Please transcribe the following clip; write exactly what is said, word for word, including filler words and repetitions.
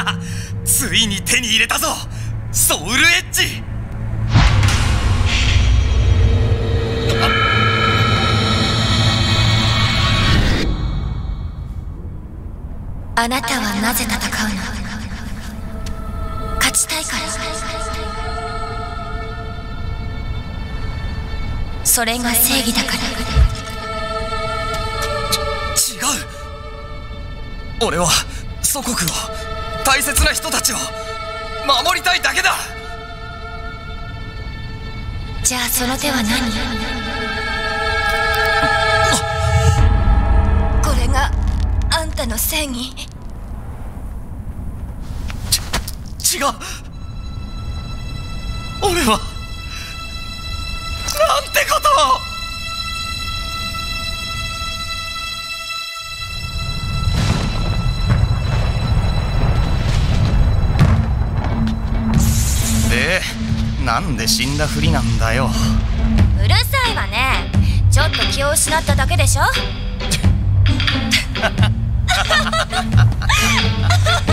ついに手に入れたぞ、ソウルエッジ。 あなたはなぜ戦うの？勝ちたいから。それが正義だから。 違う。俺は祖国を、大切な人たちを守りたいだけだ。 じゃあその手は何？これがあんたの正義？ ち違う。俺はなんてことを。で、なんで死んだふりなんだよ。 うるさいわね。ちょっと気を失っただけでしょ。